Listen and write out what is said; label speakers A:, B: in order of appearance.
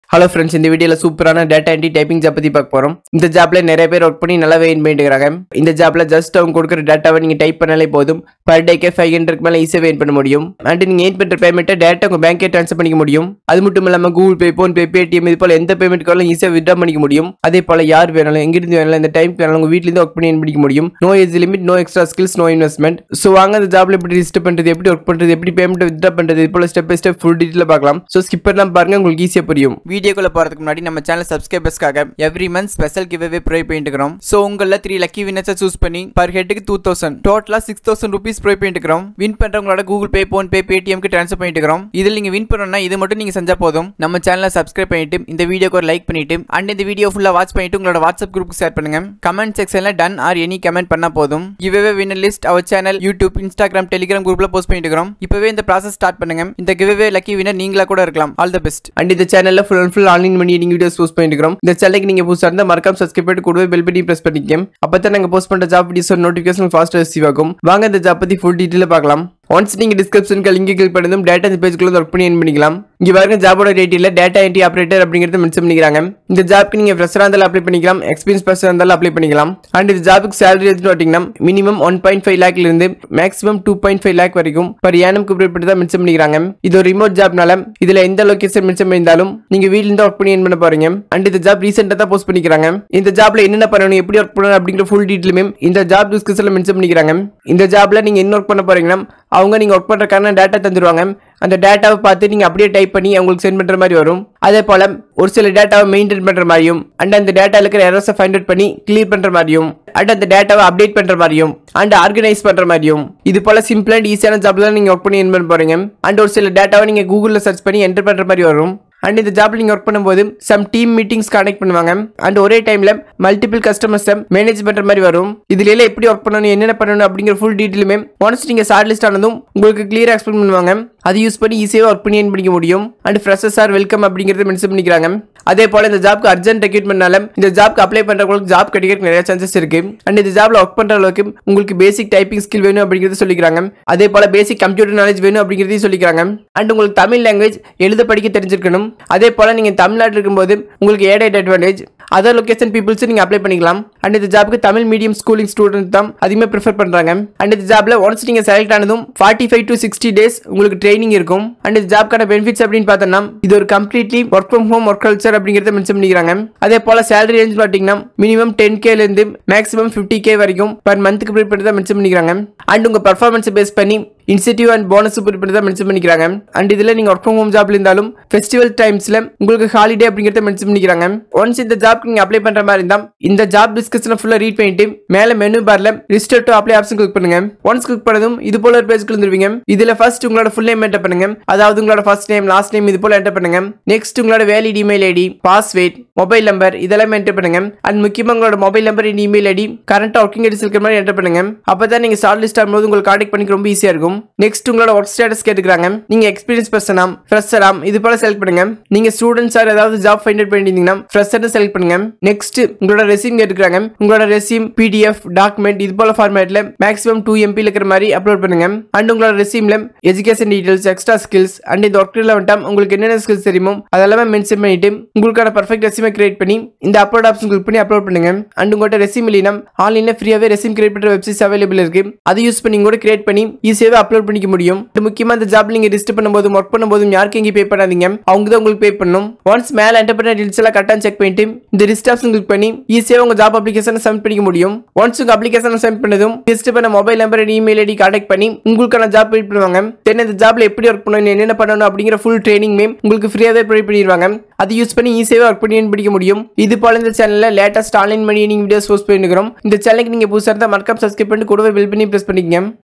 A: Hello friends, இந்த வீடியோல சூப்பரான டேட்டா என்ட்ரி டைப்பிங் ஜாப் பத்தி பார்க்க போறோம். இந்த ஜாப்ல நிறைய பேர் வர்க் பண்ணி நல்லா வெயின் பண்ணிட்டு இருக்காங்க. இந்த ஜாப்ல ஜஸ்ட் அவங்க கொடுக்கிற டேட்டாவை நீங்க டைப் பண்ணாலே போதும். பர் டேக்கு 500 க்கு மேல ஈஸியா வெயின் பண்ண முடியும். அண்ட் நீங்க ஏன் பண்ற பேமெண்ட்டை டைரக்டா உங்க பேங்க்ல ட்ரான்ஸ்ஃபர் பண்ணிக்க முடியும். அது மட்டும் இல்லாம Google Pay, PhonePe, Paytm இது போல எந்த பேமெண்ட்காலும் ஈஸியா வித்ட்ரா பண்ணிக்க முடியும். அதே போல யார் வேணாலும் எங்க இருந்து வேணாலும் இந்த டைம்க்கு வேணாலும் உங்க வீட்ல இருந்து வர்க் பண்ணி earn பண்ணிக்க முடியும். No age limit, no extra skills, no investment. So வாங்க இந்த ஜாப்ல எப்படி ரிஜிஸ்டர் பண்றது, எப்படி வர்க் பண்றது, எப்படி பேமெண்ட் வித்ட்ரா பண்றது இது போல ஸ்டெப் பை ஸ்டெப் ஃபுல் டீடைலா பார்க்கலாம். சோ ஸ்கிப் பண்ணாம பாருங்க, உங்களுக்கு ஈஸியா புரியும். வீடியோக்குள்ள போறதுக்கு முன்னாடி நம்ம சேனல் சப்ஸ்கிரைபர்ஸ்க்காக every month special giveaway provide பண்ணிட்டு இருக்கோம். சோ உங்கள 3 லக்கி வின்னர்ஸ் சூஸ் பண்ணி பர் ஹெட்க்கு 2000 டோட்டலா 6000 ரூபீஸ் ப்ரொவைட் பண்ணிட்டு இருக்கோம். வின் பண்றவங்களோட Google Pay, PhonePe, Paytm க்கு ட்ரான்ஸ்ஃபர் பண்ணிட்டு இருக்கோம். இதில் நீங்க வின் பண்ணனும்னா இது மட்டும் நீங்க செஞ்சா போதும். நம்ம சேனலை சப்ஸ்கிரைப் பண்ணிட்டு இந்த வீடியோக்கு ஒரு லைக் பண்ணிட்டு அண்ட் இந்த வீடியோ ஃபுல்லா வாட்ச் பண்ணிட்டு உங்களோட வாட்ஸ்அப் குரூப்புக்கு ஷேர் பண்ணுங்க. கமெண்ட் செக்ஷன்ல டன் ஆர் எனி கமெண்ட் பண்ணா போதும். giveaway winner list our channel YouTube, Instagram, Telegram குரூப்ல போஸ்ட் பண்ணிட்டு இருக்கோம். இப்பவே இந்த process ஸ்டார்ட் பண்ணுங்க. இந்த giveaway லக்கி வின்னர் நீங்களா கூட இருக்கலாம். All the best. அண்ட் இந்த சேனல்ல full online money earning videos post பண்ணிட்டு இருக்கோம். இந்த சேனலுக்கு நீங்க புதுசா இருந்தா மறக்காம சப்ஸ்கிரைப் பண்ணிட்டு கூடவே பெல் பட்டனை பிரஸ் பண்ணிக்கங்க. அப்பதான் நாங்க போஸ்ட் பண்ற ஜாப் வீடியோஸ் நோட்டிஃபிகேஷன் ஃபாஸ்டா ரிசீவ் ஆகும். வாங்க இந்த ஜாப் பத்தி ஃபுல் டீடைலா பார்க்கலாம். ஒன்ஸ் நீங்க டிஸ்கிரிப்ஷனுக்கு லிங்க் கிளிக் பண்ணதும் டேட்டா இந்த பேஜ்க்குள்ள வர்க் பண்ணி earn பண்ணிக்கலாம். இங்க பாருங்க ஜாபோட டைட்டில்ல டேட்டா என்ட்ரி ஆபரேட்டர் அப்படிங்கறத மென்ஷன் பண்ணிக்கிறாங்க. இந்த ஜாப்க்கு நீங்க ஃப்ரெஷரா இருந்தாலும் அப்ளை பண்ணிக்கலாம், எக்ஸ்பீரியன்ஸ் பர்சனா இருந்தாலும் அப்ளை பண்ணிக்கலாம். அண்ட் இந்த ஜாப்க்கு salary எதுன்னு பாத்தீங்கன்னா மினிமம் 1.5 லாக்ல இருந்து மேக்ஸிமம் 2.5 லாக் வரைக்கும் per annum ப்ரொவைட் பண்ணி தான் மென்ஷன் பண்ணிக்கிறாங்க. இது ஒரு ரிமோட் ஜாப்னால இதுல எந்த லொகேஷன் மென்ஷன் பண்ணிருந்தாலும் நீங்க வீட்ல இருந்து வர்க் பண்ணி earn பண்ண போறீங்க. அண்ட் இந்த ஜாப் ரீசெண்டா தான் போஸ்ட் பண்ணிக்கிறாங்க. இந்த ஜாப்ல என்னென்ன பண்ணணும், எப்படி வர்க் பண்ணணும் அப்படிங்கற ஃபுல் டீடைலுமே இந்த ஜாப் டிஸ்கிரிப்ஷன்ல மென்ஷன் பண்ணிக்கிறாங்க. இந்த ஜாப்ல நீங்க என்ன வர்க் பண்ண போறீங்கன்னா அவங்க நீங்க வர்க் பண்ற டேட்டா தந்துருவாங்க. அந்த டேட்டாவை பார்த்து நீங்க அப்படியே டைப் பண்ணி அவங்களுக்கு சென்ட் பண்ற மாதிரி வரும். அதே போல ஒரு சில டேட்டாவை மெயின்டைன் பண்ற மாதிரியும் அண்ட் அந்த டேட்டால இருக்கிற எரர்ஸை ஃபைண்ட் அவுட் பண்ணி கிளியர் பண்ற மாதிரியும் அண்ட் அந்த டேட்டாவை அப்டேட் பண்ற மாதிரியும் அண்ட் ஆர்கனைஸ் பண்ற மாதிரியும் இது போல சிம்பிள் அண்ட் ஈஸியான ஜாப்ல தான் நீங்க வர்க் பண்ணி earn பண்ண போறீங்க. அண்ட் ஒரு சில டேட்டாவை நீங்க கூகுள்ல சர்ச் பண்ணி என்டர் பண்ற மாதிரி வரும். அண்ட் இந்த ஜாப்ல நீங்க வர்க் பண்ணும்போது சம் டீம் மீட்டிங்ஸ் கனெக்ட் பண்ணுவாங்க. அண்ட் ஒரே டைம்ல மல்டிபிள் கஸ்டமர்ஸை மேனேஜ் பண்ற மாதிரி வரும். இதுல எல்லாம் எப்படி வர்க் பண்ணணும், என்னென்ன பண்ணணும் அப்படிங்கிற ஃபுல் டீடைலுமே ஒன்ஸ் நீங்க ஷார்ட் லிஸ்ட் ஆனதும் உங்களுக்கு கிளியரா எக்ஸ்பிளைன் பண்ணுவாங்க. அதை யூஸ் பண்ணி ஈஸியா வர்க் பண்ணி earn பண்ணிக்க முடியும். அண்ட் ஃப்ரெஷர்ஸ் ஆர் வெல்கம் அப்படிங்கறத மென்ஷன் பண்ணிக்கிறாங்க. அதே போல இந்த ஜாப்க்கு அர்ஜென்ட் ரெக்ரூட்மென்ட்னால இந்த ஜாப்க்கு அப்ளை பண்றவங்களுக்கு ஜாப் கிடைக்கிறதுக்கு நிறைய சான்சஸ் இருக்கு. அண்ட் இந்த ஜாப்ல வர்க் பண்ற அளவுக்கு உங்களுக்கு பேசிக் டைப்பிங் ஸ்கில் வேணும் அப்படிங்கறத சொல்லிக்கிறாங்க. அதே போல பேசிக் கம்ப்யூட்டர் நாலேஜ் வேணும் அப்படிங்கறதையும் சொல்லிக்கிறாங்க. அண்ட் உங்களுக்கு தமிழ் லாங்குவேஜ் எழுத படிக்க தெரிஞ்சிருக்கணும். அதே போல நீங்க தமிழ்நாட்டில் இருக்கும்போது உங்களுக்கு added advantage, other location peoples நீங்க அப்ளை பண்ணிக்கலாம். அண்ட் இந்த ஜாப்க்கு தமிழ் மீடியம் ஸ்கூலிங் ஸ்டூடெண்ட் தான் அதிகமாக ப்ரிஃபர் பண்றாங்க. அண்ட் இந்த ஜாப்ல ஒன்ஸ் நீங்க செலக்ட் ஆனதும் 45 to 60 டேஸ் உங்களுக்கு ட்ரைனிங் இருக்கும். அண்ட் இந்த ஜாப்க்கான பெனிஃபிட்ஸ் அப்படின்னு பார்த்தோம்னா இது ஒரு completely work from home work culture அப்படிங்கறத மென்ஷன் பண்ணிக்கிறாங்க. அதே போல salary ரேஞ்ச் பாத்தீங்கன்னா மினிமம் 10k ல இருந்து மேக்ஸிமம் 50k வரைக்கும் பர் மந்த்க்கு ப்ரிப்பேர் பண்ணி தான் மென்ஷன் பண்ணிக்கிறாங்க. அண்ட் உங்க பெர்ஃபார்மன்ஸ் பேஸ் பண்ணி இன்சென்டிவ் அண்ட் போனஸ் ப்ரிப்பேர் பண்ணி தான் மென்ஷன் பண்ணிக்கிறாங்க. அண்ட் இதுல நீங்க ஒர்க் ஃப்ரம் ஹோம் ஜாப்ல இருந்தாலும் ஃபெஸ்டிவல் டைம்ஸ்ல உங்களுக்கு ஹாலிடே அப்படிங்கறத மென்ஷன் பண்ணிக்கிறாங்க. ஒன்ஸ் இந்த ஜாப்க்கு நீங்க அப்ளை பண்ற மாதிரி இருந்தா இந்த ஜாப் டிஸ்கிரிப்ஷனை ஃபுல்லா ரீட் பண்ணிட்டு மேல மெனு பார்ல register to apply option click பண்ணுங்க. ஒன்ஸ் கிளிக் பண்ணதும் இது போல ஒரு பேஜ்க்கு வந்துருவீங்க. இதுல ஃபர்ஸ்ட் உங்களோட ஃபுல் நேம் என்டர் பண்ணுங்க. அதாவது உங்களோட ஃபர்ஸ்ட் நேம், லாஸ்ட் நேம் இது போல என்டர் பண்ணுங்க. நெக்ஸ்ட் உங்களோட valid email ID, password, mobile number இதெல்லாம் என்டர் பண்ணுங்க. அண்ட் முக்கியமா உங்களோட mobile number and email ID கரண்டா ஒர்க்கிங் அட்ரஸ் இருக்கிற மாதிரி என்டர் பண்ணுங்க. அப்பதான் நீங்க ஷார்ட் லிஸ்ட் ஆகும்போது உங்களுக்கு கான்டாக்ட் பண்ணிக்க ரொம்ப ஈஸியா இருக்கும். நெக்ஸ்ட் உங்களோட ஒர்க் ஸ்டேட்டஸ் கேட்டுக்கிறாங்க. நீங்க எக்ஸ்பீரியன்ஸ் பர்சனாம், ஃப்ரெஷராம் இது போல செலக்ட் பண்ணுங்க. நீங்க ஸ்டூடெண்ட்ஸ் ஆர் ஏதாவது ஜாப் ஃபைண்ட் அவுட் பண்ணிருந்தீங்கன்னா ஃப்ரெஷர்னு செலக்ட் பண்ணுங்க. நெக்ஸ்ட் உங்களோட ரெஸ்யூம் கேட்டுக்கிறாங்க. உங்களோட ரெஸ்யூம் PDF டாக்குமெண்ட் இது போல ஃபார்மேட்ல மேக்ஸிமம் 2 MB இருக்கிற மாதிரி அப்லோட் பண்ணுங்க. அண்ட் உங்களோட ரெஸ்யூம்ல education details, extra skills and இந்த ஒர்க்ல வந்துட்டா உங்களுக்கு என்னென்ன ஸ்கில்ஸ் தெரியுமோ அதெல்லாம் மென்ஷன் பண்ணிட்டு உங்களுக்கான பர்ஃபெக்ட் ரெஸ்யூமை கிரியேட் பண்ணி இந்த அப்லோட் ஆப்ஷன் கிளிக் பண்ணி அப்லோட் பண்ணுங்க. அண்ட் உங்களோட ரெஸ்யூம் இல்லைனா ஆன்லைன்ல ஃப்ரீயாவே ரெஸ்யூம் கிரியேட் பண்ற வெப்சைட்ஸ் அவைலபிள் இருக்கு. அதை யூஸ் பண்ணி கூட கிரியேட் பண்ணி ஈஸியாவே அப்லோட் பண்ணிக்க முடியும். முக்கியமா இந்த ஜாப்ல நீங்க ரிஜிஸ்டர் பண்ணும்போது ஒர்க் பண்ணும்போது யாருக்கு எங்க பே பண்ணாதீங்க, அவங்க தான் உங்களுக்கு பே பண்ணணும். ஒன்ஸ் மேல என்டர் பண்ண டீடைல்ஸ் எல்லாம் கரெக்ட்டா செக் பண்ணிட்டு இந்த ரிஜிஸ்டர் ஆப்ஷன் கிளிக் பண்ணி ஈஸியா உங்க ஜாப் அப்ளிகேஷனை சப்மிட் பண்ணிக்க முடியும். ஒன்ஸ் உங்க அப்ளிகேஷனை சப்மிட் பண்ணதும் ரிஜிஸ்டர் பண்ண mobile number and email ID contact பண்ணி உங்களுக்கான ஜாப் வெயிட் பண்ணுவாங்க. தென் இந்த ஜாப்ல எப்படி ஒர்க் பண்ணணும், என்னென்ன பண்ணணும் அப்படிங்கிற ஃபுல் ட்ரைனிங் உங்களுக்கு ஃப்ரீயாவே ப்ரொவைட் பண்ணிடுவாங்க. அதை யூஸ் பண்ணி ஈஸியாவே ஒர்க் பண்ணி படிக்க முடியும். இது போல இந்த சேனல்ல latest online money earning videos post பண்ணிக்கிறோம். இந்த சேனலுக்கு நீங்க புதுசா இருந்தா மறக்காம சப்ஸ்கிரைப் பண்ணி கூடவே பெல் பண்ணி பிரஸ் பண்ணிக்கங்க.